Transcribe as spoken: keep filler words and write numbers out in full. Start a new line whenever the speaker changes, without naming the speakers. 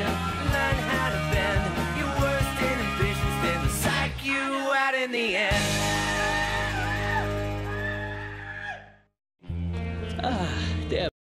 again. Learn how to bend your worst inhibitions, then they'll psych you out in the end.
Ah.